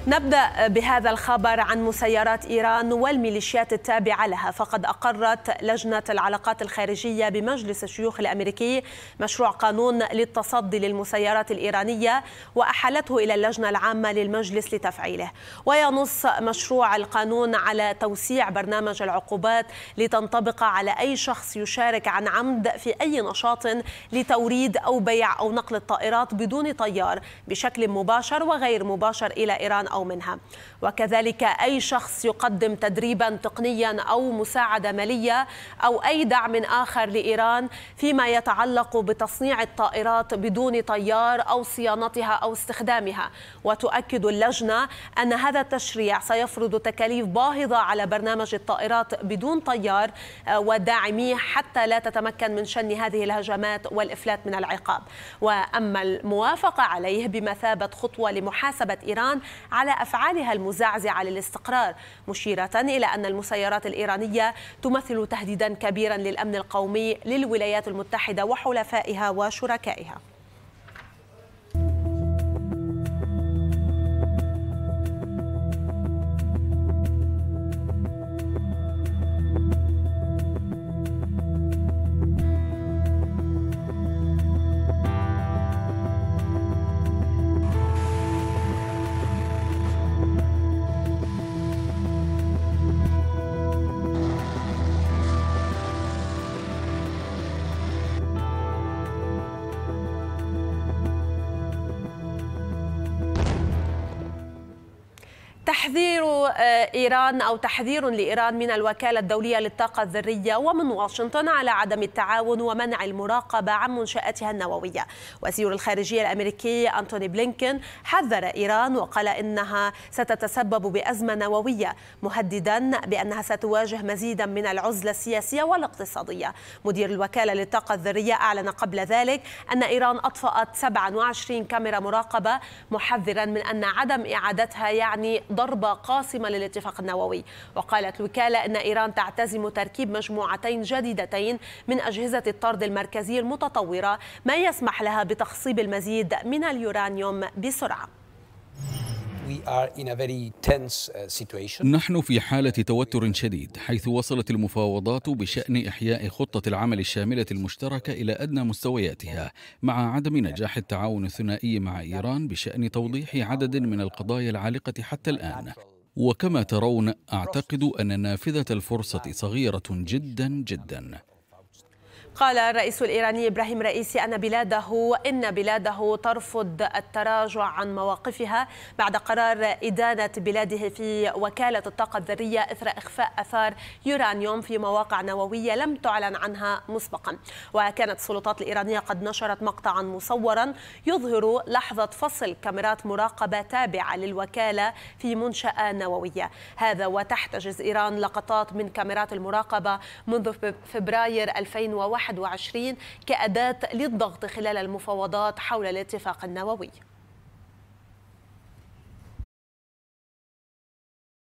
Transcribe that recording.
نبدأ بهذا الخبر عن مسيرات إيران والميليشيات التابعة لها. فقد أقرت لجنة العلاقات الخارجية بمجلس الشيوخ الأمريكي مشروع قانون للتصدي للمسيرات الإيرانية وأحالته إلى اللجنة العامة للمجلس لتفعيله. وينص مشروع القانون على توسيع برنامج العقوبات لتنطبق على أي شخص يشارك عن عمد في أي نشاط لتوريد أو بيع أو نقل الطائرات بدون طيار بشكل مباشر وغير مباشر إلى إيران أو منها، وكذلك أي شخص يقدم تدريبا تقنيا أو مساعدة مالية أو أي دعم آخر لإيران فيما يتعلق بتصنيع الطائرات بدون طيار أو صيانتها أو استخدامها. وتؤكد اللجنة أن هذا التشريع سيفرض تكاليف باهظة على برنامج الطائرات بدون طيار وداعميه حتى لا تتمكن من شن هذه الهجمات والإفلات من العقاب. وأما الموافقة عليه بمثابة خطوة لمحاسبة إيران على أفعالها المزعزعة للاستقرار، مشيرة إلى أن المسيرات الإيرانية تمثل تهديدا كبيرا للأمن القومي للولايات المتحدة وحلفائها وشركائها. تحذير لإيران من الوكالة الدولية للطاقة الذرية ومن واشنطن على عدم التعاون ومنع المراقبة عن منشآتها النووية. وزير الخارجية الأمريكي أنتوني بلينكين حذر إيران وقال إنها ستتسبب بأزمة نووية، مهددا بأنها ستواجه مزيدا من العزلة السياسية والاقتصادية. مدير الوكالة للطاقة الذرية أعلن قبل ذلك أن إيران أطفأت 27 كاميرا مراقبة، محذرا من أن عدم إعادتها يعني ضربة قاصمة للاتفاق النووي. وقالت الوكالة أن إيران تعتزم تركيب مجموعتين جديدتين من أجهزة الطرد المركزي المتطورة، ما يسمح لها بتخصيب المزيد من اليورانيوم بسرعة. نحن في حالة توتر شديد، حيث وصلت المفاوضات بشأن إحياء خطة العمل الشاملة المشتركة إلى أدنى مستوياتها، مع عدم نجاح التعاون الثنائي مع إيران بشأن توضيح عدد من القضايا العالقة حتى الآن. وكما ترون، أعتقد أن نافذة الفرصة صغيرة جدا جدا. قال الرئيس الإيراني إبراهيم رئيسي إن بلاده ترفض التراجع عن مواقفها بعد قرار إدانة بلاده في وكالة الطاقة الذرية إثر إخفاء آثار يورانيوم في مواقع نووية لم تعلن عنها مسبقا. وكانت السلطات الإيرانية قد نشرت مقطعا مصورا يظهر لحظة فصل كاميرات مراقبة تابعة للوكالة في منشأة نووية. هذا وتحتجز إيران لقطات من كاميرات المراقبة منذ فبراير 2021 كأداة للضغط خلال المفاوضات حول الاتفاق النووي.